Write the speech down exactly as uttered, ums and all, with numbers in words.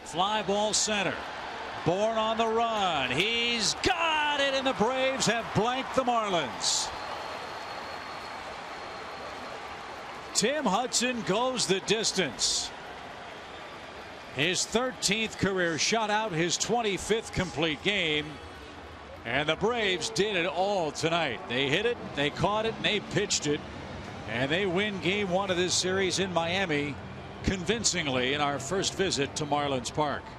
Fly ball center. Bourne on the run. He's got it, and the Braves have blanked the Marlins. Tim Hudson goes the distance. His thirteenth career shutout, his twenty-fifth complete game. And the Braves did it all tonight. They hit it, they caught it, and they pitched it. And they win game one of this series in Miami convincingly in our first visit to Marlins Park.